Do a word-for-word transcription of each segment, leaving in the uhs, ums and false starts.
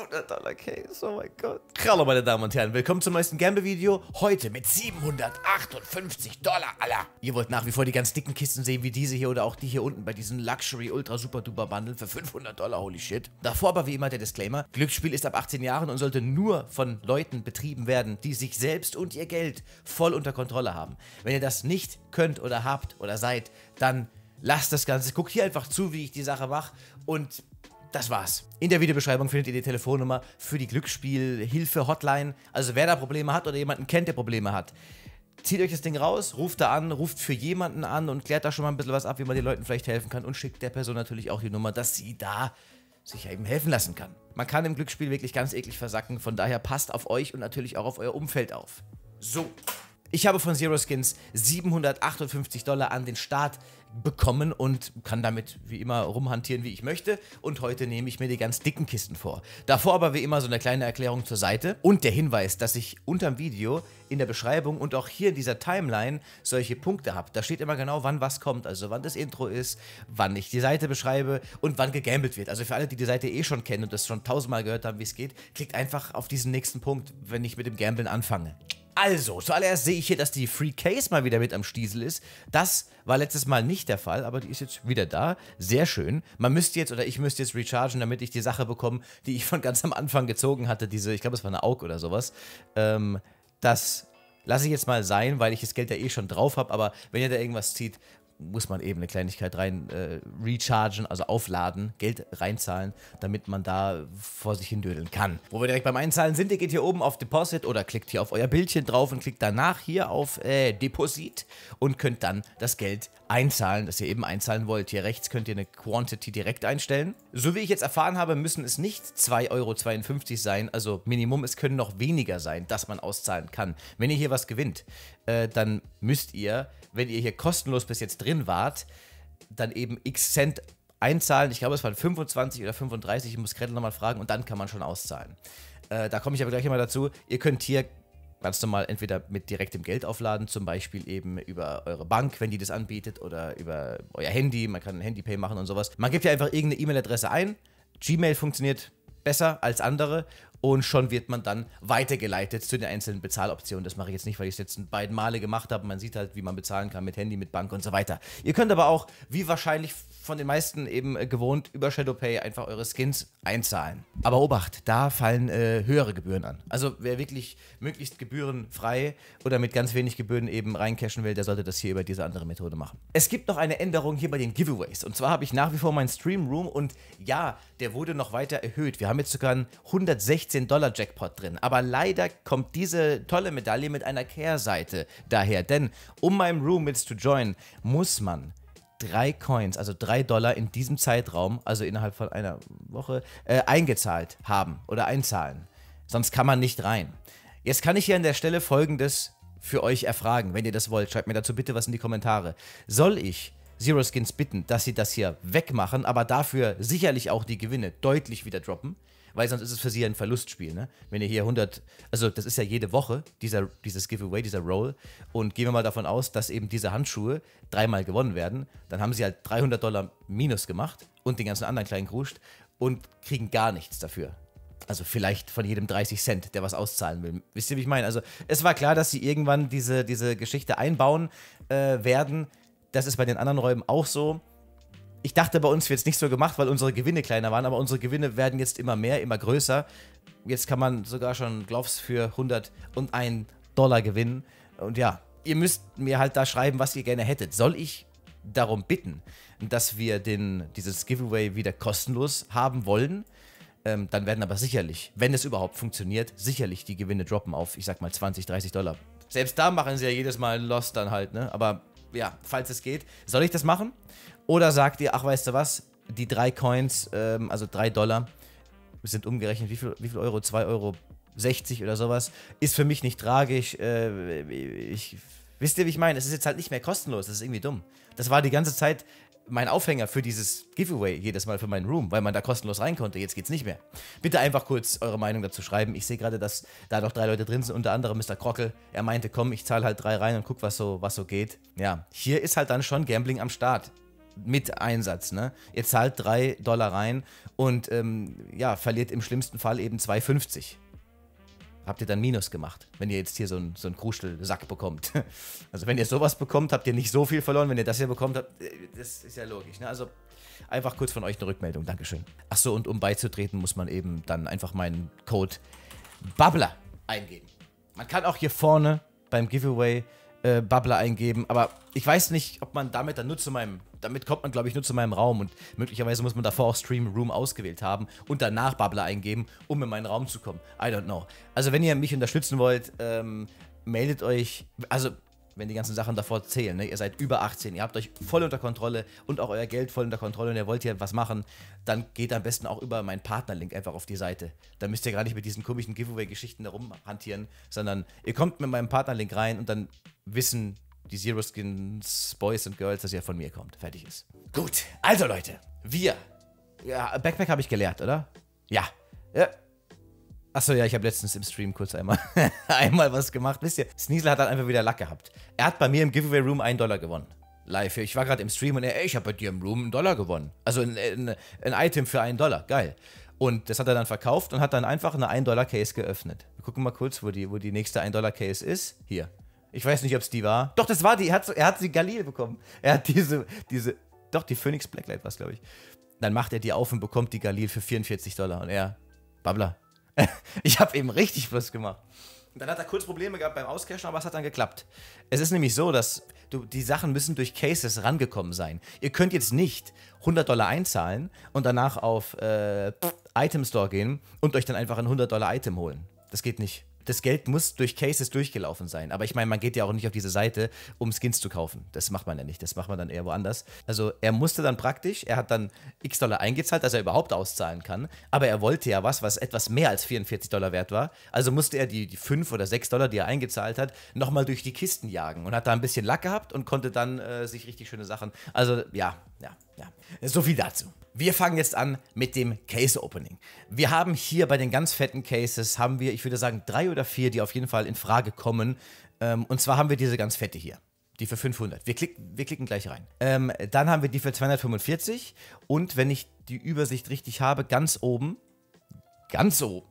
siebenhundert Dollar Case, oh mein Gott. Hallo meine Damen und Herren, willkommen zum neuesten Gamble-Video. Heute mit siebenhundertachtundfünfzig Dollar, Alter. Ihr wollt nach wie vor die ganz dicken Kisten sehen, wie diese hier oder auch die hier unten bei diesen Luxury Ultra Super Duper Bundle für fünfhundert Dollar, holy shit. Davor aber wie immer der Disclaimer, Glücksspiel ist ab achtzehn Jahren und sollte nur von Leuten betrieben werden, die sich selbst und ihr Geld voll unter Kontrolle haben. Wenn ihr das nicht könnt oder habt oder seid, dann lasst das Ganze, guckt hier einfach zu, wie ich die Sache mache und das war's. In der Videobeschreibung findet ihr die Telefonnummer für die Glücksspiel-Hilfe-Hotline. Also wer da Probleme hat oder jemanden kennt, der Probleme hat, zieht euch das Ding raus, ruft da an, ruft für jemanden an und klärt da schon mal ein bisschen was ab, wie man den Leuten vielleicht helfen kann und schickt der Person natürlich auch die Nummer, dass sie da sich eben helfen lassen kann. Man kann im Glücksspiel wirklich ganz eklig versacken, von daher passt auf euch und natürlich auch auf euer Umfeld auf. So. Ich habe von Zero Skins siebenhundertachtundfünfzig Dollar an den Start bekommen und kann damit wie immer rumhantieren, wie ich möchte. Und heute nehme ich mir die ganz dicken Kisten vor. Davor aber wie immer so eine kleine Erklärung zur Seite und der Hinweis, dass ich unterm Video in der Beschreibung und auch hier in dieser Timeline solche Punkte habe. Da steht immer genau, wann was kommt, also wann das Intro ist, wann ich die Seite beschreibe und wann gegambelt wird. Also für alle, die die Seite eh schon kennen und das schon tausendmal gehört haben, wie es geht, klickt einfach auf diesen nächsten Punkt, wenn ich mit dem Gambeln anfange. Also, zuallererst sehe ich hier, dass die Free Case mal wieder mit am Stiesel ist. Das war letztes Mal nicht der Fall, aber die ist jetzt wieder da. Sehr schön. Man müsste jetzt, oder ich müsste jetzt rechargen, damit ich die Sache bekomme, die ich von ganz am Anfang gezogen hatte. Diese, ich glaube, es war eine A U G oder sowas. Ähm, das lasse ich jetzt mal sein, weil ich das Geld ja eh schon drauf habe. Aber wenn ihr da irgendwas zieht, muss man eben eine Kleinigkeit rein äh, rechargen, also aufladen, Geld reinzahlen, damit man da vor sich hin dödeln kann. Wo wir direkt beim Einzahlen sind, ihr geht hier oben auf Deposit oder klickt hier auf euer Bildchen drauf und klickt danach hier auf äh, Deposit und könnt dann das Geld einzahlen, das ihr eben einzahlen wollt. Hier rechts könnt ihr eine Quantity direkt einstellen. So wie ich jetzt erfahren habe, müssen es nicht zwei Euro zweiundfünfzig sein, also Minimum, es können noch weniger sein, dass man auszahlen kann. Wenn ihr hier was gewinnt, äh, dann müsst ihr, wenn ihr hier kostenlos bis jetzt drin wart, dann eben x Cent einzahlen. Ich glaube, es waren fünfundzwanzig oder fünfunddreißig. Ich muss Gretel nochmal fragen und dann kann man schon auszahlen. Äh, da komme ich aber gleich mal dazu. Ihr könnt hier ganz normal entweder mit direktem Geld aufladen, zum Beispiel eben über eure Bank, wenn die das anbietet, oder über euer Handy. Man kann ein Handypay machen und sowas. Man gibt hier einfach irgendeine E-Mail-Adresse ein. Gmail funktioniert besser als andere und schon wird man dann weitergeleitet zu den einzelnen Bezahloptionen. Das mache ich jetzt nicht, weil ich es jetzt beiden Male gemacht habe. Man sieht halt, wie man bezahlen kann mit Handy, mit Bank und so weiter. Ihr könnt aber auch, wie wahrscheinlich von den meisten eben gewohnt, über Shadowpay einfach eure Skins einzahlen. Aber Obacht, da fallen äh, höhere Gebühren an. Also wer wirklich möglichst gebührenfrei oder mit ganz wenig Gebühren eben reincashen will, der sollte das hier über diese andere Methode machen. Es gibt noch eine Änderung hier bei den Giveaways. Und zwar habe ich nach wie vor meinen Stream Room und ja, der wurde noch weiter erhöht. Wir haben jetzt sogar einen hundertsechzehn Dollar Jackpot drin. Aber leider kommt diese tolle Medaille mit einer Kehrseite daher. Denn um meinem Room jetzt zu joinen, muss man drei Coins, also drei Dollar in diesem Zeitraum, also innerhalb von einer Woche, äh, eingezahlt haben oder einzahlen. Sonst kann man nicht rein. Jetzt kann ich hier an der Stelle Folgendes für euch erfragen, wenn ihr das wollt. Schreibt mir dazu bitte was in die Kommentare. Soll ich Zero Skins bitten, dass sie das hier wegmachen, aber dafür sicherlich auch die Gewinne deutlich wieder droppen? Weil sonst ist es für sie ein Verlustspiel, ne? Wenn ihr hier hundert, also das ist ja jede Woche, dieser, dieses Giveaway, dieser Roll. Und gehen wir mal davon aus, dass eben diese Handschuhe dreimal gewonnen werden. Dann haben sie halt dreihundert Dollar Minus gemacht und den ganzen anderen kleinen Kruscht und kriegen gar nichts dafür. Also vielleicht von jedem dreißig Cent, der was auszahlen will. Wisst ihr, wie ich meine? Also es war klar, dass sie irgendwann diese, diese Geschichte einbauen äh, werden. Das ist bei den anderen Räumen auch so. Ich dachte, bei uns wird es nicht so gemacht, weil unsere Gewinne kleiner waren, aber unsere Gewinne werden jetzt immer mehr, immer größer. Jetzt kann man sogar schon Gloves für hunderteins Dollar gewinnen. Und ja, ihr müsst mir halt da schreiben, was ihr gerne hättet. Soll ich darum bitten, dass wir den, dieses Giveaway wieder kostenlos haben wollen? Ähm, dann werden aber sicherlich, wenn es überhaupt funktioniert, sicherlich die Gewinne droppen auf, ich sag mal, zwanzig, dreißig Dollar. Selbst da machen sie ja jedes Mal Lost dann halt, ne? Aber ja, falls es geht, soll ich das machen? Oder sagt ihr, ach, weißt du was, die drei Coins, ähm, also drei Dollar, sind umgerechnet, wie viel, wie viel Euro? zwei Euro sechzig oder sowas, ist für mich nicht tragisch. Äh, ich, wisst ihr, wie ich meine? Es ist jetzt halt nicht mehr kostenlos, das ist irgendwie dumm. Das war die ganze Zeit mein Aufhänger für dieses Giveaway, jedes Mal für meinen Room, weil man da kostenlos rein konnte, jetzt geht's nicht mehr. Bitte einfach kurz eure Meinung dazu schreiben. Ich sehe gerade, dass da noch drei Leute drin sind, unter anderem Mister Krockel. Er meinte, komm, ich zahle halt drei rein und guck, was so, was so geht. Ja, hier ist halt dann schon Gambling am Start. mit Einsatz, ne? Ihr zahlt drei Dollar rein und ähm, ja, verliert im schlimmsten Fall eben zwei fünfzig. Habt ihr dann Minus gemacht, wenn ihr jetzt hier so einen so einen Kruschelsack bekommt. Also wenn ihr sowas bekommt, habt ihr nicht so viel verloren. Wenn ihr das hier bekommt, habt, das ist ja logisch, ne? Also einfach kurz von euch eine Rückmeldung, Dankeschön. Achso, und um beizutreten, muss man eben dann einfach meinen Code Babbler eingeben. Man kann auch hier vorne beim Giveaway äh, Babbler eingeben, aber ich weiß nicht, ob man damit dann nur zu meinem, damit kommt man, glaube ich, nur zu meinem Raum und möglicherweise muss man davor auch Stream Room ausgewählt haben und danach Babbler eingeben, um in meinen Raum zu kommen. I don't know. Also wenn ihr mich unterstützen wollt, ähm, meldet euch, also wenn die ganzen Sachen davor zählen, ne? Ihr seid über achtzehn, ihr habt euch voll unter Kontrolle und auch euer Geld voll unter Kontrolle und ihr wollt hier was machen, dann geht am besten auch über meinen Partnerlink einfach auf die Seite. Da müsst ihr gar nicht mit diesen komischen Giveaway-Geschichten da rumhantieren, sondern ihr kommt mit meinem Partnerlink rein und dann wissen die Zero Skins Boys und Girls, dass ihr von mir kommt. Fertig ist. Gut, also Leute, wir, ja, Backpack habe ich geleert, oder? Ja, ja. Achso, ja, ich habe letztens im Stream kurz einmal, einmal was gemacht. Wisst ihr, Sneasel hat dann einfach wieder Lack gehabt. Er hat bei mir im Giveaway-Room einen Dollar gewonnen. Live. Ich war gerade im Stream und er, ey, ich habe bei dir im Room einen Dollar gewonnen. Also ein, ein, ein Item für einen Dollar. Geil. Und das hat er dann verkauft und hat dann einfach eine ein Dollar Case geöffnet. Wir gucken mal kurz, wo die, wo die nächste ein Dollar Case ist. Hier. Ich weiß nicht, ob es die war. Doch, das war die. Er hat, er hat sie Galil bekommen. Er hat diese, diese, doch, die Phoenix Blacklight war es, glaube ich. Dann macht er die auf und bekommt die Galil für vierundvierzig Dollar. Und er, Babbler. Ich habe eben richtig Plus gemacht. Und dann hat er kurz Probleme gehabt beim Auscashen, aber es hat dann geklappt. Es ist nämlich so, dass du, die Sachen müssen durch Cases rangekommen sein. Ihr könnt jetzt nicht hundert Dollar einzahlen und danach auf äh, Item Store gehen und euch dann einfach ein hundert Dollar Item holen. Das geht nicht. Das Geld muss durch Cases durchgelaufen sein. Aber ich meine, man geht ja auch nicht auf diese Seite, um Skins zu kaufen. Das macht man ja nicht. Das macht man dann eher woanders. Also er musste dann praktisch, er hat dann x Dollar eingezahlt, dass er überhaupt auszahlen kann. Aber er wollte ja was, was etwas mehr als vierundvierzig Dollar wert war. Also musste er die, die fünf oder sechs Dollar, die er eingezahlt hat, nochmal durch die Kisten jagen. Und hat da ein bisschen Lack gehabt und konnte dann äh, sich richtig schöne Sachen... Also ja, ja, ja. So viel dazu. Wir fangen jetzt an mit dem Case Opening. Wir haben hier bei den ganz fetten Cases, haben wir, ich würde sagen, drei oder vier, die auf jeden Fall in Frage kommen. Ähm, und zwar haben wir diese ganz fette hier, die für fünfhundert. Wir, klick, wir klicken gleich rein. Ähm, dann haben wir die für zweihundertfünfundvierzig und wenn ich die Übersicht richtig habe, ganz oben, ganz oben,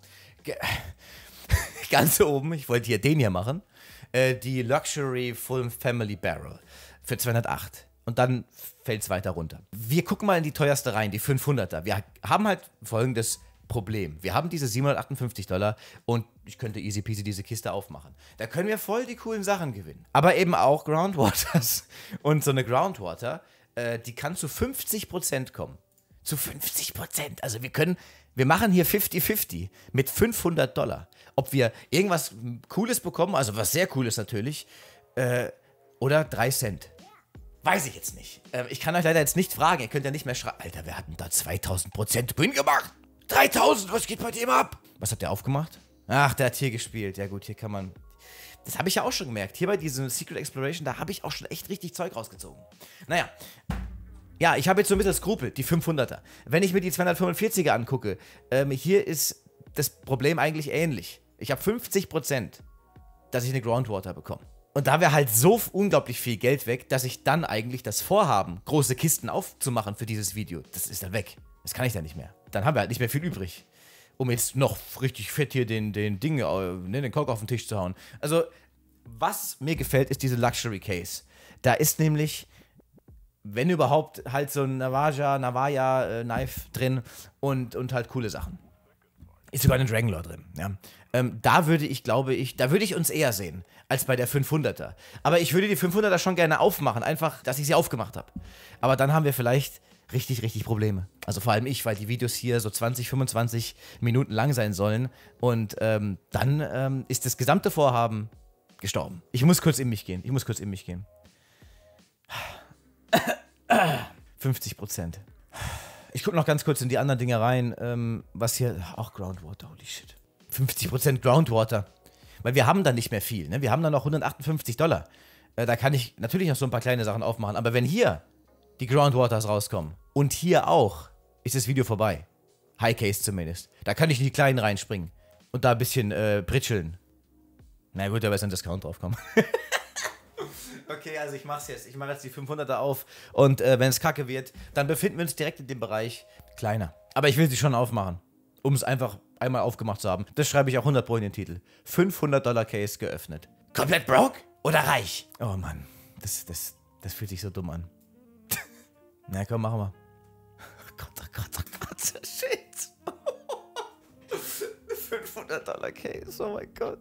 ganz oben, ich wollte hier den hier machen, äh, die Luxury Full Family Barrel für zweihundertacht. Und dann fällt es weiter runter. Wir gucken mal in die teuerste rein, die fünfhunderter. Wir haben halt folgendes Problem. Wir haben diese siebenhundertachtundfünfzig Dollar und ich könnte easy peasy diese Kiste aufmachen. Da können wir voll die coolen Sachen gewinnen. Aber eben auch Groundwaters. Und so eine Groundwater, äh, die kann zu fünfzig Prozent kommen. Zu fünfzig Prozent. Also wir können, wir machen hier fifty fifty mit fünfhundert Dollar. Ob wir irgendwas Cooles bekommen, also was sehr Cooles natürlich, äh, oder drei Cent. Weiß ich jetzt nicht. Äh, ich kann euch leider jetzt nicht fragen. Ihr könnt ja nicht mehr schreiben. Alter, wir hatten da zweitausend Prozent Win gemacht. dreitausend, was geht bei dem ab? Was hat der aufgemacht? Ach, der hat hier gespielt. Ja gut, hier kann man... Das habe ich ja auch schon gemerkt. Hier bei diesem Secret Exploration, da habe ich auch schon echt richtig Zeug rausgezogen. Naja. Ja, ich habe jetzt so ein bisschen Skrupel, die fünfhunderter. Wenn ich mir die zweihundertfünfundvierziger angucke, ähm, hier ist das Problem eigentlich ähnlich. Ich habe fünfzig Prozent, dass ich eine Groundwater bekomme. Und da wäre halt so unglaublich viel Geld weg, dass ich dann eigentlich das Vorhaben, große Kisten aufzumachen für dieses Video, das ist dann weg. Das kann ich dann nicht mehr. Dann haben wir halt nicht mehr viel übrig, um jetzt noch richtig fett hier den, den Ding, ne, den Kork auf den Tisch zu hauen. Also, was mir gefällt, ist diese Luxury Case. Da ist nämlich, wenn überhaupt, halt so ein Navaja, Navaya äh, Knife drin und, und halt coole Sachen. Ist sogar ein Dragonlore drin, ja. Ähm, da würde ich, glaube ich, da würde ich uns eher sehen, als bei der fünfhunderter. Aber ich würde die fünfhunderter schon gerne aufmachen, einfach, dass ich sie aufgemacht habe. Aber dann haben wir vielleicht richtig, richtig Probleme. Also vor allem ich, weil die Videos hier so zwanzig, fünfundzwanzig Minuten lang sein sollen. Und ähm, dann ähm, ist das gesamte Vorhaben gestorben. Ich muss kurz in mich gehen, ich muss kurz in mich gehen. fünfzig Prozent. Ich gucke noch ganz kurz in die anderen Dinge rein, ähm, was hier, auch Groundwater, holy shit. fünfzig Prozent Groundwater. Weil wir haben dann nicht mehr viel, ne? Wir haben dann noch hundertachtundfünfzig Dollar. Äh, da kann ich natürlich noch so ein paar kleine Sachen aufmachen. Aber wenn hier die Groundwaters rauskommen und hier auch, ist das Video vorbei. High Case zumindest. Da kann ich in die kleinen reinspringen und da ein bisschen äh, pritscheln. Na gut, da wird ein Discount draufkommen. Okay, also ich mach's jetzt. Ich mache jetzt die fünfhunderter auf und äh, wenn es kacke wird, dann befinden wir uns direkt in dem Bereich kleiner. Aber ich will sie schon aufmachen, um es einfach einmal aufgemacht zu haben. Das schreibe ich auch hundert Pro in den Titel. fünfhundert Dollar Case geöffnet. Komplett broke oder reich? Oh Mann, das, das, das fühlt sich so dumm an. Na komm, machen wir. Oh Gott, oh Gott, oh Gott, shit. fünfhundert Dollar Case, oh mein Gott.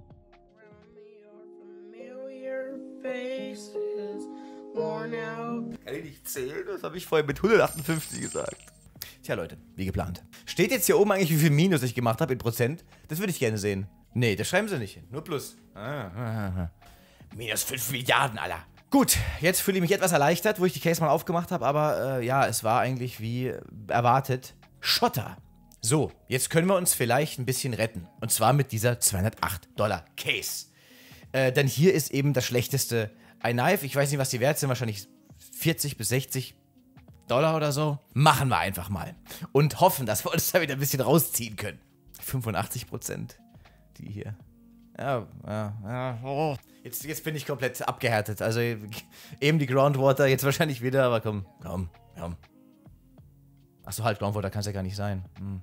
Kann ich nicht zählen? Das habe ich vorher mit hundertachtundfünfzig gesagt. Tja, Leute, wie geplant. Steht jetzt hier oben eigentlich, wie viel Minus ich gemacht habe in Prozent? Das würde ich gerne sehen. Nee, das schreiben sie nicht hin. Nur Plus. Ah, ah, ah. Minus fünf Milliarden, Alter. Gut, jetzt fühle ich mich etwas erleichtert, wo ich die Case mal aufgemacht habe, aber äh, ja, es war eigentlich wie erwartet Schotter. So, jetzt können wir uns vielleicht ein bisschen retten. Und zwar mit dieser zweihundertacht Dollar Case. Äh, denn hier ist eben das schlechteste iKnife. Ich weiß nicht, was die wert sind. Wahrscheinlich vierzig bis sechzig Dollar oder so. Machen wir einfach mal. Und hoffen, dass wir uns da wieder ein bisschen rausziehen können. fünfundachtzig Prozent. Die hier. Ja, ja, ja. Oh. Jetzt, jetzt bin ich komplett abgehärtet. Also eben die Groundwater, jetzt wahrscheinlich wieder, aber komm, komm, komm. Achso, halt, Groundwater kann es ja gar nicht sein. Hm.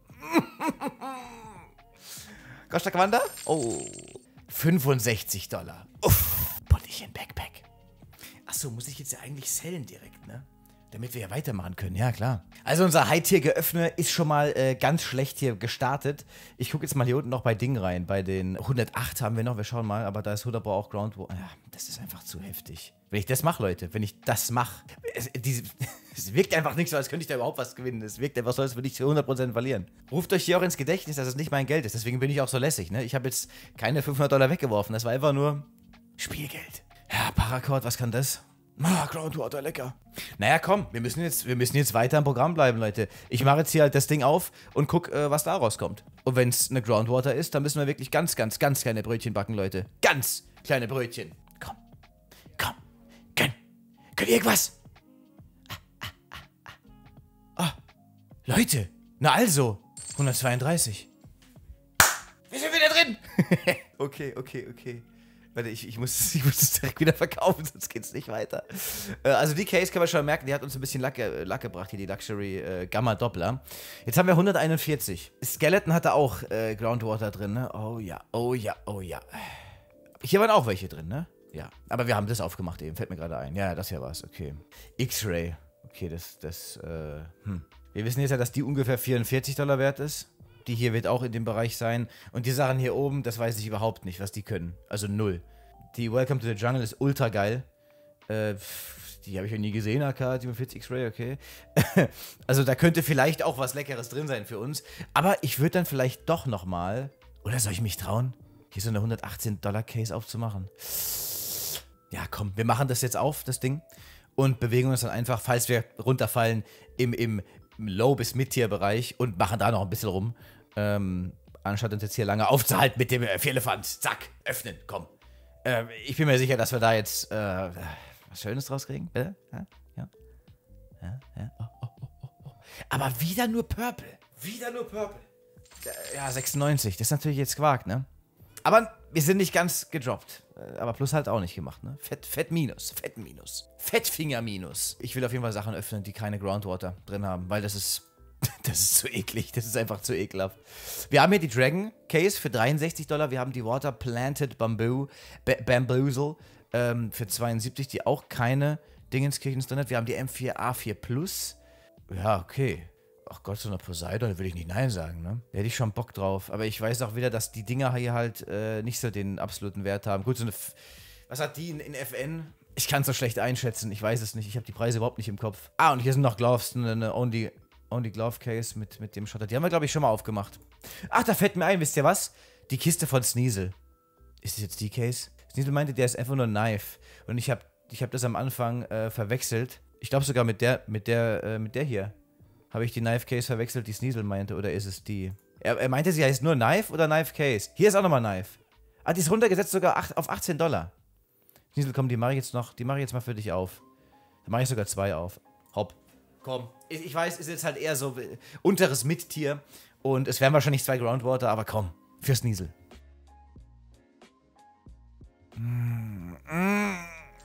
Costa Quanda? Oh. fünfundsechzig Dollar. Uff. Bottich Backpack. Achso, muss ich jetzt ja eigentlich sellen direkt, ne? Damit wir ja weitermachen können, ja klar. Also unser High-Tier-Geöffne ist schon mal äh, ganz schlecht hier gestartet. Ich gucke jetzt mal hier unten noch bei Ding rein. Bei den hundertacht haben wir noch, wir schauen mal, aber da ist hundert Pro auch Ground. Ja, das ist einfach zu heftig. Wenn ich das mache, Leute, wenn ich das mache, es, es wirkt einfach nicht so, als könnte ich da überhaupt was gewinnen. Es wirkt einfach so, als würde ich zu hundert Prozent verlieren. Ruft euch hier auch ins Gedächtnis, dass es nicht mein Geld ist. Deswegen bin ich auch so lässig, ne? Ich habe jetzt keine fünfhundert Dollar weggeworfen. Das war einfach nur Spielgeld. Ja, Paracord, was kann das? Ah, Groundwater, lecker. Naja, komm, wir müssen jetzt, wir müssen jetzt weiter im Programm bleiben, Leute. Ich mache jetzt hier halt das Ding auf und guck, äh, was da rauskommt. Und wenn es eine Groundwater ist, dann müssen wir wirklich ganz, ganz, ganz kleine Brötchen backen, Leute. Ganz kleine Brötchen. Komm, komm, gönn, gönn irgendwas. Ah, ah, ah, ah. Oh, Leute, na also, hundertzweiunddreißig. Wir sind wieder drin. Okay, okay, okay. Warte, ich, ich, muss, ich muss das direkt wieder verkaufen, sonst geht's nicht weiter. Äh, also die Case kann man schon merken, die hat uns ein bisschen Lack, äh, Lack gebracht, hier die Luxury äh, Gamma Doppler. Jetzt haben wir hunderteinundvierzig. Skeleton hatte auch äh, Groundwater drin, ne? Oh ja, oh ja, oh ja. Hier waren auch welche drin, ne? Ja, aber wir haben das aufgemacht eben, fällt mir gerade ein. Ja, das hier war's, okay. X-Ray. Okay, das, das, äh, hm. Wir wissen jetzt ja, dass die ungefähr vierundvierzig Dollar wert ist. Die hier wird auch in dem Bereich sein. Und die Sachen hier oben, das weiß ich überhaupt nicht, was die können. Also null. Die Welcome to the Jungle ist ultra geil. Äh, die habe ich ja nie gesehen, A K siebenundvierzig X-Ray, okay. Also da könnte vielleicht auch was Leckeres drin sein für uns. Aber ich würde dann vielleicht doch nochmal... Oder soll ich mich trauen, hier so eine hundertachtzehn Dollar Case aufzumachen? Ja, komm, wir machen das jetzt auf, das Ding. Und bewegen uns dann einfach, falls wir runterfallen, im, im Low- bis Mid-Tier-Bereich und machen da noch ein bisschen rum. Ähm, anstatt uns jetzt hier lange aufzuhalten mit dem äh, Vierelefant. Zack, öffnen, komm. Äh, ich bin mir sicher, dass wir da jetzt äh, was Schönes draus kriegen. Bitte? Ja? Ja? Ja? Ja? Oh, oh, oh, oh, oh. Aber wieder nur Purple. Wieder nur Purple. Ja, sechsundneunzig. Das ist natürlich jetzt Quark, ne? Aber wir sind nicht ganz gedroppt. Aber Plus halt auch nicht gemacht, ne? Fett, Fett Minus. Fett Minus. Fettfinger Minus. Ich will auf jeden Fall Sachen öffnen, die keine Groundwater drin haben, weil das ist... Das ist zu eklig, das ist einfach zu ekelhaft. Wir haben hier die Dragon Case für dreiundsechzig Dollar. Wir haben die Water Planted Bamboo, ba Bamboozle ähm, für zweiundsiebzig, die auch keine Dingenskirchens drin hat. Wir haben die M vier A vier Plus. Ja, okay. Ach Gott, so eine Poseidon, da würde ich nicht Nein sagen, ne? Da hätte ich schon Bock drauf. Aber ich weiß auch wieder, dass die Dinger hier halt äh, nicht so den absoluten Wert haben. Gut, so eine... F Was hat die in, in F N? Ich kann es so schlecht einschätzen, ich weiß es nicht. Ich habe die Preise überhaupt nicht im Kopf. Ah, und hier sind noch Gloves, eine, eine Only... Only Glove Case mit, mit dem Schotter. Die haben wir, glaube ich, schon mal aufgemacht. Ach, da fällt mir ein, wisst ihr was? Die Kiste von Sneasel. Ist das jetzt die Case? Sneasel meinte, der ist einfach nur ein Knife. Und ich habe ich hab das am Anfang äh, verwechselt. Ich glaube sogar mit der, mit der, äh, mit der hier. Habe ich die Knife Case verwechselt, die Sneasel meinte. Oder ist es die? Er, er meinte, sie heißt nur Knife oder Knife Case. Hier ist auch nochmal Knife. Ah, die ist runtergesetzt sogar acht, auf achtzehn Dollar. Sneasel, komm, die mache ich jetzt noch, die mache ich jetzt mal für dich auf. Da mache ich sogar zwei auf. Hopp. Komm, ich weiß, ist jetzt halt eher so unteres Mittier und es wären wahrscheinlich zwei Groundwater, aber komm, fürs Niesel. Mm, mm,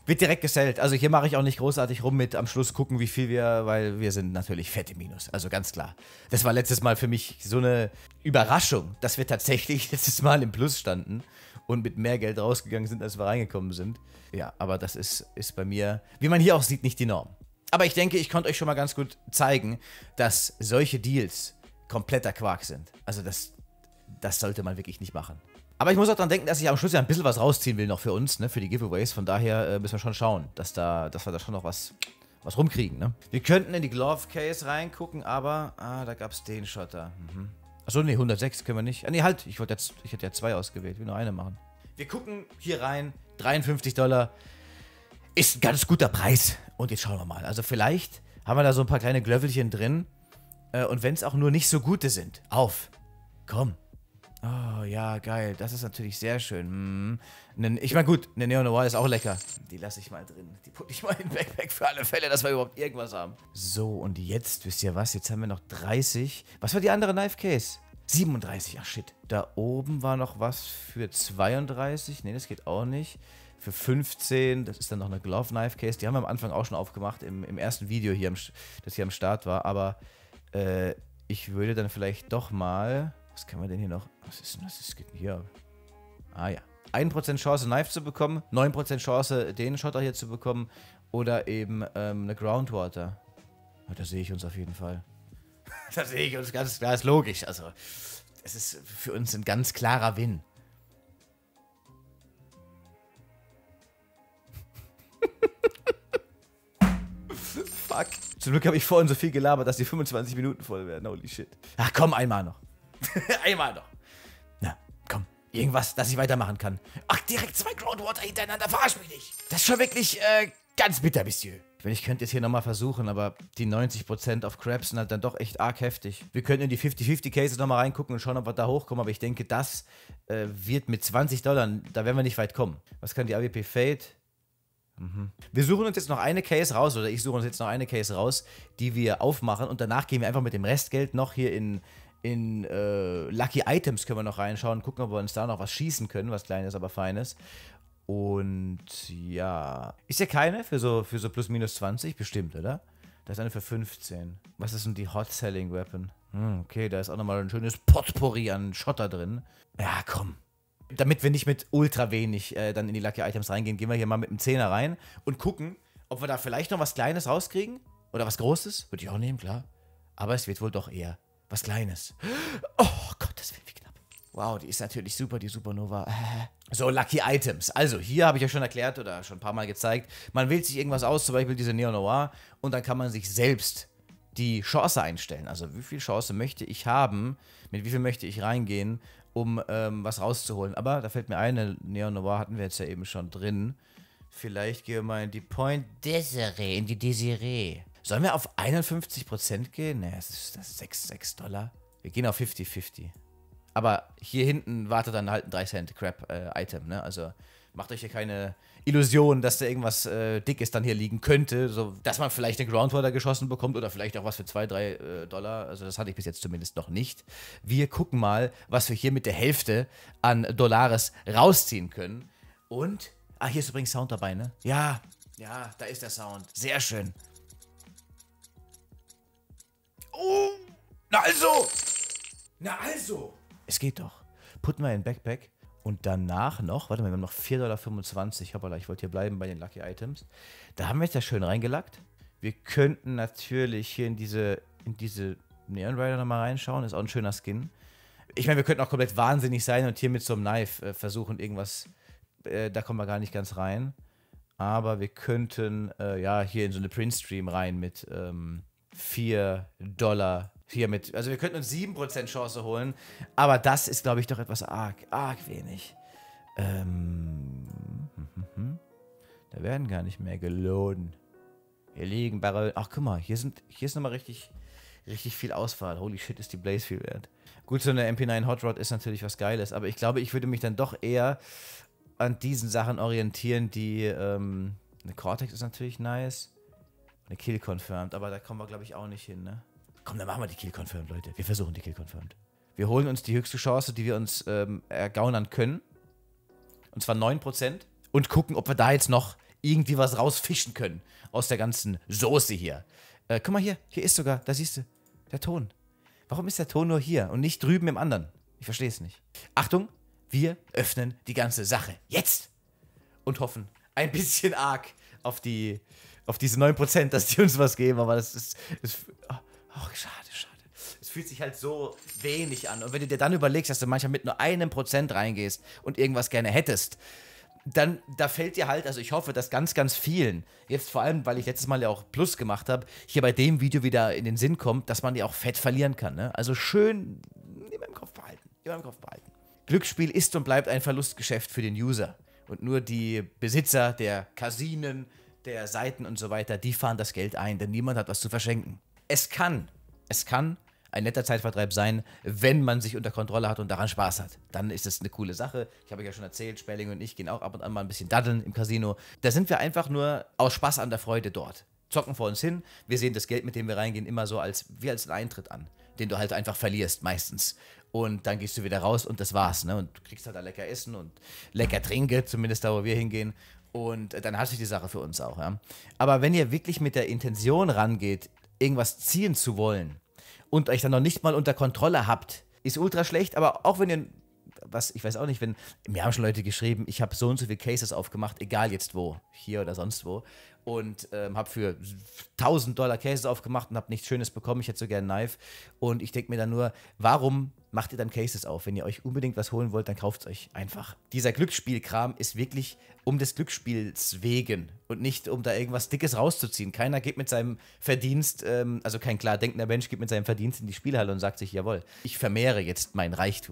Wird direkt gesellt. Also hier mache ich auch nicht großartig rum mit am Schluss gucken, wie viel wir, weil wir sind natürlich fett im Minus. Also ganz klar. Das war letztes Mal für mich so eine Überraschung, dass wir tatsächlich letztes Mal im Plus standen und mit mehr Geld rausgegangen sind, als wir reingekommen sind. Ja, aber das ist, ist bei mir, wie man hier auch sieht, nicht die Norm. Aber ich denke, ich konnte euch schon mal ganz gut zeigen, dass solche Deals kompletter Quark sind. Also das, das sollte man wirklich nicht machen. Aber ich muss auch dran denken, dass ich am Schluss ja ein bisschen was rausziehen will noch für uns, ne, für die Giveaways. Von daher äh, müssen wir schon schauen, dass, da, dass wir da schon noch was, was rumkriegen, ne. Wir könnten in die Glove Case reingucken, aber, ah, da gab es den Schotter. Mhm. Achso, nee, hundertsechs können wir nicht. Ah, nee, halt, ich, jetzt, ich hätte ja zwei ausgewählt, ich will nur eine machen. Wir gucken hier rein, dreiundfünfzig Dollar. Ist ein ganz guter Preis. Und jetzt schauen wir mal. Also vielleicht haben wir da so ein paar kleine Glöffelchen drin. Äh, und wenn es auch nur nicht so gute sind. Auf. Komm. Oh, ja, geil. Das ist natürlich sehr schön. Hm. Ich meine, gut, eine Neo Noir ist auch lecker. Die lasse ich mal drin. Die putze ich mal in den Backpack für alle Fälle, dass wir überhaupt irgendwas haben. So, und jetzt, wisst ihr was? Jetzt haben wir noch dreißig. Was war die andere Knife Case? siebenunddreißig. Ach, shit. Da oben war noch was für zweiunddreißig. Nee, das geht auch nicht. Für fünfzehn. Das ist dann noch eine Glove Knife Case. Die haben wir am Anfang auch schon aufgemacht. Im, im ersten Video, hier am, das hier am Start war. Aber äh, ich würde dann vielleicht doch mal... Was können wir denn hier noch? Was ist denn das? Das geht hier. Ah ja. ein Prozent Chance, Knife zu bekommen. neun Prozent Chance, den Schotter hier zu bekommen. Oder eben ähm, eine Groundwater. Ja, da sehe ich uns auf jeden Fall. Da sehe ich uns ganz klar. Ist logisch. Also, es ist für uns ein ganz klarer Win. Fuck. Zum Glück habe ich vorhin so viel gelabert, dass die fünfundzwanzig Minuten voll werden. Holy shit. Ach komm, einmal noch. Einmal noch. Na, komm. Irgendwas, dass ich weitermachen kann. Ach, direkt zwei Groundwater hintereinander. Verarsch mich nicht. Das ist schon wirklich äh, ganz bitter, Monsieur. Ich, ich könnte jetzt hier nochmal versuchen, aber die neunzig Prozent auf Crabs sind halt dann doch echt arg heftig. Wir könnten in die fünfzig fünfzig Cases nochmal reingucken und schauen, ob wir da hochkommen. Aber ich denke, das äh, wird mit zwanzig Dollar, da werden wir nicht weit kommen. Was kann die A W P Fade? Mhm. Wir suchen uns jetzt noch eine Case raus, oder ich suche uns jetzt noch eine Case raus, die wir aufmachen. Und danach gehen wir einfach mit dem Restgeld noch hier in... In äh, Lucky Items können wir noch reinschauen, gucken, ob wir uns da noch was schießen können, was Kleines, aber Feines. Und ja, ist ja keine für so, für so plus minus zwanzig, bestimmt, oder? Da ist eine für fünfzehn. Was ist denn die Hot Selling Weapon? Hm, okay, da ist auch nochmal ein schönes Potpourri an Schotter drin. Ja, komm. Damit wir nicht mit ultra wenig äh, dann in die Lucky Items reingehen, gehen wir hier mal mit einem Zehner rein und gucken, ob wir da vielleicht noch was Kleines rauskriegen. Oder was Großes. Würde ich auch nehmen, klar. Aber es wird wohl doch eher was Kleines. Oh Gott, das wird wie knapp. Wow, die ist natürlich super, die Supernova. So, Lucky Items. Also, hier habe ich ja schon erklärt oder schon ein paar Mal gezeigt, man wählt sich irgendwas aus, zum Beispiel diese Neo Noir, und dann kann man sich selbst die Chance einstellen. Also, wie viel Chance möchte ich haben, mit wie viel möchte ich reingehen, um ähm, was rauszuholen. Aber da fällt mir ein, eine Neo Noir hatten wir jetzt ja eben schon drin. Vielleicht gehen wir mal in die Point Desiree, in die Desiree. Sollen wir auf einundfünfzig Prozent gehen? Ne, das ist, das ist sechs, sechs Dollar. Wir gehen auf fünfzig fünfzig. Aber hier hinten wartet dann halt ein drei Cent Crap-Item, äh, ne? Also macht euch hier keine Illusion, dass da irgendwas äh, Dickes dann hier liegen könnte. So, dass man vielleicht den Groundwater geschossen bekommt oder vielleicht auch was für zwei, drei äh, Dollar. Also das hatte ich bis jetzt zumindest noch nicht. Wir gucken mal, was wir hier mit der Hälfte an Dollares rausziehen können. Und, ah, hier ist übrigens Sound dabei, ne? Ja, ja, da ist der Sound. Sehr schön. Oh, na also! Na also! Es geht doch. Putten wir in den Backpack und danach noch, warte mal, wir haben noch vier Komma fünfundzwanzig Dollar. Hoppala, ich wollte hier bleiben bei den Lucky Items. Da haben wir jetzt ja schön reingelackt. Wir könnten natürlich hier in diese, in diese Neon Rider nochmal reinschauen. Ist auch ein schöner Skin. Ich meine, wir könnten auch komplett wahnsinnig sein und hier mit so einem Knife äh, versuchen, irgendwas, äh, da kommen wir gar nicht ganz rein. Aber wir könnten, äh, ja, hier in so eine Print-Stream rein mit, ähm, vier Dollar hier mit. Also wir könnten uns sieben Prozent Chance holen, aber das ist, glaube ich, doch etwas arg, arg wenig. Ähm, da werden gar nicht mehr gelohnt. Hier liegen Barrel. Ach, guck mal, hier, sind, hier ist nochmal richtig, richtig viel Auswahl. Holy shit, ist die Blaze viel wert. Gut, so eine M P neun Hot Rod ist natürlich was Geiles, aber ich glaube, ich würde mich dann doch eher an diesen Sachen orientieren, die, ähm, eine Cortex ist natürlich nice. Eine Kill Confirmed, aber da kommen wir, glaube ich, auch nicht hin, ne? Komm, dann machen wir die Kill Confirmed, Leute. Wir versuchen die Kill Confirmed. Wir holen uns die höchste Chance, die wir uns ähm, ergaunern können. Und zwar neun Prozent. Und gucken, ob wir da jetzt noch irgendwie was rausfischen können aus der ganzen Soße hier. Äh, guck mal hier, hier ist sogar, da siehst du, der Ton. Warum ist der Ton nur hier und nicht drüben im anderen? Ich verstehe es nicht. Achtung, wir öffnen die ganze Sache jetzt und hoffen ein bisschen arg auf die, auf diese neun Prozent, dass die uns was geben, aber das ist, das, oh, oh, schade, schade. Es fühlt sich halt so wenig an und wenn du dir dann überlegst, dass du manchmal mit nur einem Prozent reingehst und irgendwas gerne hättest, dann, da fällt dir halt, also ich hoffe, dass ganz, ganz vielen, jetzt vor allem, weil ich letztes Mal ja auch Plus gemacht habe, hier bei dem Video wieder in den Sinn kommt, dass man ja auch fett verlieren kann, ne? Also schön immer im Kopf behalten, immer im Kopf behalten. Glücksspiel ist und bleibt ein Verlustgeschäft für den User. Und nur die Besitzer der Casinen, der Seiten und so weiter, die fahren das Geld ein, denn niemand hat was zu verschenken. Es kann, es kann ein netter Zeitvertreib sein, wenn man sich unter Kontrolle hat und daran Spaß hat. Dann ist es eine coole Sache. Ich habe euch ja schon erzählt, Sperling und ich gehen auch ab und an mal ein bisschen daddeln im Casino. Da sind wir einfach nur aus Spaß an der Freude dort. Zocken vor uns hin. Wir sehen das Geld, mit dem wir reingehen, immer so als, wie als einen Eintritt an, den du halt einfach verlierst meistens. Und dann gehst du wieder raus und das war's, ne? Und du kriegst halt da lecker Essen und lecker Trinke, zumindest da, wo wir hingehen. Und dann hat sich die Sache für uns auch, ja. Aber wenn ihr wirklich mit der Intention rangeht, irgendwas ziehen zu wollen, und euch dann noch nicht mal unter Kontrolle habt, ist ultra schlecht, aber auch wenn ihr, was, ich weiß auch nicht, wenn, mir haben schon Leute geschrieben, ich habe so und so viele Cases aufgemacht, egal jetzt wo, hier oder sonst wo, und ähm, habe für tausend Dollar Cases aufgemacht und habe nichts Schönes bekommen, ich hätte so gerne ein Knife und ich denke mir dann nur, warum macht ihr dann Cases auf? Wenn ihr euch unbedingt was holen wollt, dann kauft es euch einfach. Dieser Glücksspielkram ist wirklich um des Glücksspiels wegen und nicht um da irgendwas Dickes rauszuziehen. Keiner geht mit seinem Verdienst, ähm, also kein klar denkender Mensch geht mit seinem Verdienst in die Spielhalle und sagt sich, jawohl, ich vermehre jetzt mein Reichtum.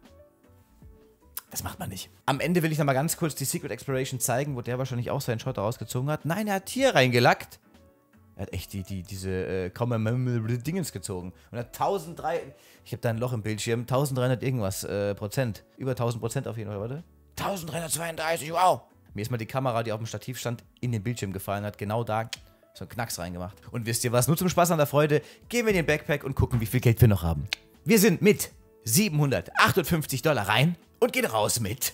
Das macht man nicht. Am Ende will ich noch mal ganz kurz die Secret Exploration zeigen, wo der wahrscheinlich auch seinen Shot rausgezogen hat. Nein, er hat hier reingelackt. Er hat echt die, die, diese äh, Common Dingens gezogen. Und hat tausenddreihundert, ich habe da ein Loch im Bildschirm, eintausenddreihundert irgendwas äh, Prozent. Über tausend Prozent auf jeden Fall, warte. eintausenddreihundertzweiunddreißig, wow. Mir ist mal die Kamera, die auf dem Stativ stand, in den Bildschirm gefallen, hat genau da so einen Knacks reingemacht. Und wisst ihr was, nur zum Spaß an der Freude, gehen wir in den Backpack und gucken, wie viel Geld wir noch haben. Wir sind mit siebenhundertachtundfünfzig Dollar rein und gehen raus mit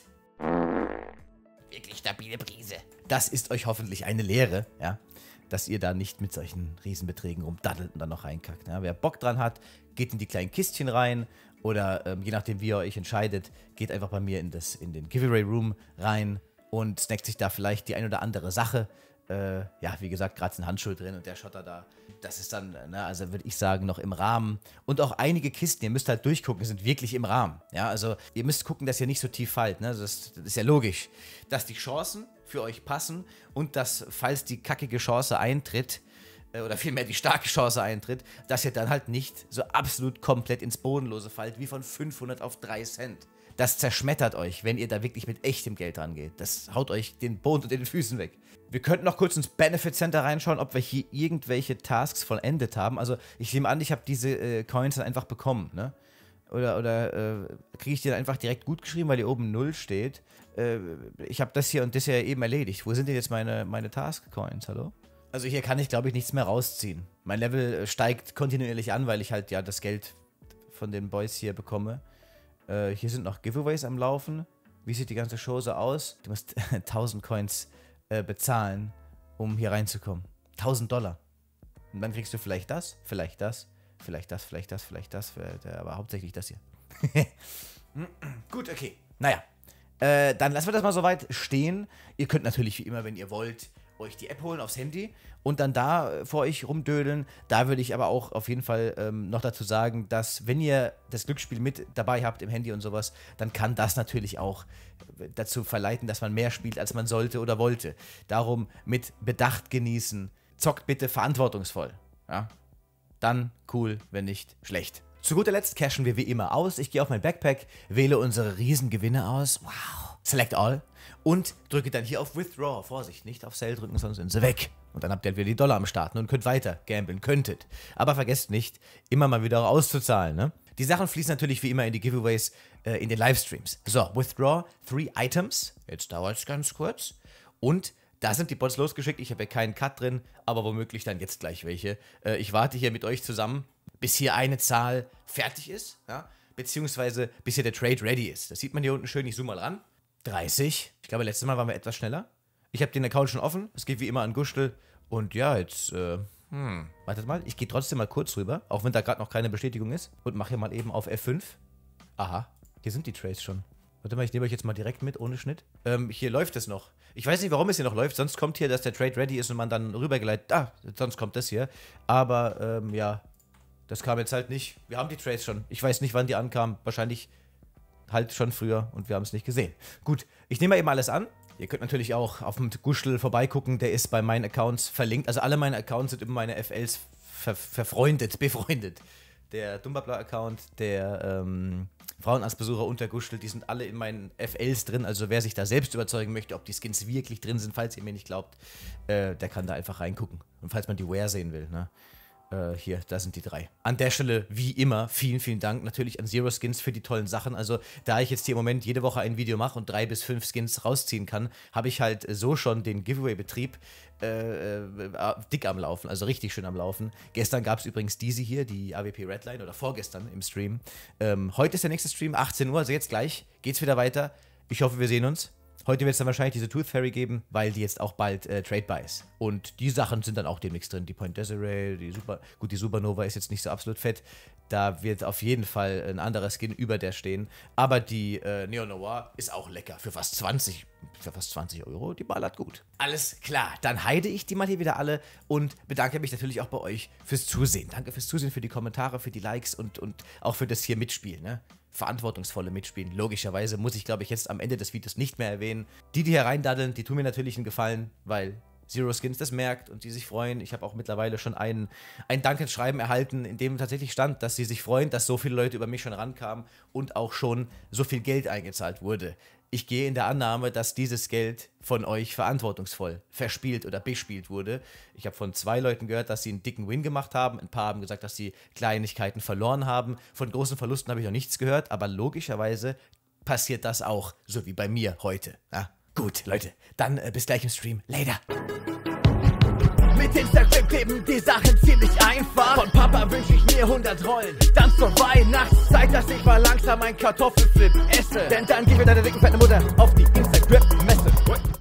wirklich stabile Prise. Das ist euch hoffentlich eine Lehre, ja, dass ihr da nicht mit solchen Riesenbeträgen rumdaddelt und dann noch reinkackt. Ja. Wer Bock dran hat, geht in die kleinen Kistchen rein oder ähm, je nachdem, wie ihr euch entscheidet, geht einfach bei mir in, das, in den Giveaway Room rein und snackt sich da vielleicht die ein oder andere Sache. Äh, ja, wie gesagt, gerade ist ein Handschuh drin und der Schotter da, das ist dann, ne, also würde ich sagen, noch im Rahmen. Und auch einige Kisten, ihr müsst halt durchgucken, sind wirklich im Rahmen. Ja, also ihr müsst gucken, dass ihr nicht so tief fallt, ne, das, das ist ja logisch. Dass die Chancen für euch passen und dass, falls die kackige Chance eintritt, äh, oder vielmehr die starke Chance eintritt, dass ihr dann halt nicht so absolut komplett ins Bodenlose fallt, wie von fünfhundert auf drei Cent. Das zerschmettert euch, wenn ihr da wirklich mit echtem Geld rangeht. Das haut euch den Boden unter den Füßen weg. Wir könnten noch kurz ins Benefit Center reinschauen, ob wir hier irgendwelche Tasks vollendet haben. Also ich nehme an, ich habe diese äh, Coins dann einfach bekommen, ne? Oder, oder äh, kriege ich die dann einfach direkt gut geschrieben, weil hier oben null steht. Äh, ich habe das hier und das hier eben erledigt. Wo sind denn jetzt meine, meine Task-Coins, hallo? Also hier kann ich, glaube ich, nichts mehr rausziehen. Mein Level steigt kontinuierlich an, weil ich halt ja das Geld von den Boys hier bekomme. Äh, hier sind noch Giveaways am Laufen. Wie sieht die ganze Show so aus? Du musst tausend Coins äh, bezahlen, um hier reinzukommen. tausend Dollar. Und dann kriegst du vielleicht das, vielleicht das, vielleicht das, vielleicht das, vielleicht das, vielleicht, äh, aber hauptsächlich das hier. Gut, okay. Naja, äh, dann lassen wir das mal soweit stehen. Ihr könnt natürlich wie immer, wenn ihr wollt, euch die App holen aufs Handy und dann da vor euch rumdödeln. Da würde ich aber auch auf jeden Fall ähm, noch dazu sagen, dass wenn ihr das Glücksspiel mit dabei habt im Handy und sowas, dann kann das natürlich auch dazu verleiten, dass man mehr spielt, als man sollte oder wollte. Darum mit Bedacht genießen. Zockt bitte verantwortungsvoll. Ja? Dann cool, wenn nicht schlecht. Zu guter Letzt cashen wir wie immer aus. Ich gehe auf mein Backpack, wähle unsere Riesengewinne aus. Wow. Select all. Und drücke dann hier auf Withdraw. Vorsicht, nicht auf Sell drücken, sonst sind sie weg. Und dann habt ihr halt wieder die Dollar am Start und könnt weiter gamblen, könntet. Aber vergesst nicht, immer mal wieder auszuzahlen, ne? Die Sachen fließen natürlich wie immer in die Giveaways, äh, in den Livestreams. So, Withdraw, three Items. Jetzt dauert es ganz kurz. Und da sind die Bots losgeschickt. Ich habe ja keinen Cut drin, aber womöglich dann jetzt gleich welche. Äh, ich warte hier mit euch zusammen, bis hier eine Zahl fertig ist, ja? Beziehungsweise bis hier der Trade ready ist. Das sieht man hier unten schön, ich zoome mal ran. dreißig. Ich glaube, letztes Mal waren wir etwas schneller. Ich habe den Account schon offen. Es geht wie immer an Gustel. Und ja, jetzt, äh, hm, wartet mal. Ich gehe trotzdem mal kurz rüber, auch wenn da gerade noch keine Bestätigung ist. Und mache hier mal eben auf F fünf. Aha, hier sind die Trades schon. Warte mal, ich nehme euch jetzt mal direkt mit, ohne Schnitt. Ähm, hier läuft es noch. Ich weiß nicht, warum es hier noch läuft. Sonst kommt hier, dass der Trade ready ist und man dann rübergeleitet. Ah, sonst kommt das hier. Aber, ähm, ja, das kam jetzt halt nicht. Wir haben die Trades schon. Ich weiß nicht, wann die ankamen. Wahrscheinlich halt schon früher und wir haben es nicht gesehen. Gut, ich nehme mal eben alles an. Ihr könnt natürlich auch auf dem Gustel vorbeigucken. Der ist bei meinen Accounts verlinkt. Also alle meine Accounts sind über meine F Ls ver verfreundet, befreundet. Der Dumbabla-Account, der ähm, Frauenarztbesucher und der Gustel, die sind alle in meinen F Ls drin. Also wer sich da selbst überzeugen möchte, ob die Skins wirklich drin sind, falls ihr mir nicht glaubt, äh, der kann da einfach reingucken. Und falls man die Wear sehen will, ne? Äh, hier, da sind die drei. An der Stelle, wie immer, vielen, vielen Dank natürlich an Zero Skins für die tollen Sachen. Also, da ich jetzt hier im Moment jede Woche ein Video mache und drei bis fünf Skins rausziehen kann, habe ich halt so schon den Giveaway-Betrieb äh, äh, dick am Laufen, also richtig schön am Laufen. Gestern gab es übrigens diese hier, die A W P Redline, oder vorgestern im Stream. Ähm, heute ist der nächste Stream, achtzehn Uhr, also jetzt gleich geht's wieder weiter. Ich hoffe, wir sehen uns. Heute wird es dann wahrscheinlich diese Tooth Fairy geben, weil die jetzt auch bald äh, tradebar ist. Und die Sachen sind dann auch demnächst drin. Die Point Desiree, die Super... Gut, die Supernova ist jetzt nicht so absolut fett. Da wird auf jeden Fall ein anderer Skin über der stehen. Aber die äh, Neo Noir ist auch lecker. Für fast zwanzig, für fast zwanzig Euro, die ballert gut. Alles klar, dann heide ich die mal hier wieder alle und bedanke mich natürlich auch bei euch fürs Zusehen. Danke fürs Zusehen, für die Kommentare, für die Likes und, und auch für das hier Mitspielen, ne? Verantwortungsvolle Mitspielen. Logischerweise muss ich, glaube ich, jetzt am Ende des Videos nicht mehr erwähnen. Die, die hier reindaddeln, die tun mir natürlich einen Gefallen, weil Zero Skins das merkt und die sich freuen. Ich habe auch mittlerweile schon ein, ein Dankesschreiben erhalten, in dem tatsächlich stand, dass sie sich freuen, dass so viele Leute über mich schon rankamen und auch schon so viel Geld eingezahlt wurde. Ich gehe in der Annahme, dass dieses Geld von euch verantwortungsvoll verspielt oder bespielt wurde. Ich habe von zwei Leuten gehört, dass sie einen dicken Win gemacht haben. Ein paar haben gesagt, dass sie Kleinigkeiten verloren haben. Von großen Verlusten habe ich noch nichts gehört, aber logischerweise passiert das auch, so wie bei mir heute. Ja? Gut, Leute, dann äh, bis gleich im Stream. Later. Mit Instagram kleben die Sachen ziemlich einfach. Von Papa wünsch ich mir hundert Rollen. Dann zur Weihnachtszeit, dass ich mal langsam ein Kartoffelflip esse. Denn dann gib mir deine dicken fette Mutter auf die Instagram-Messe.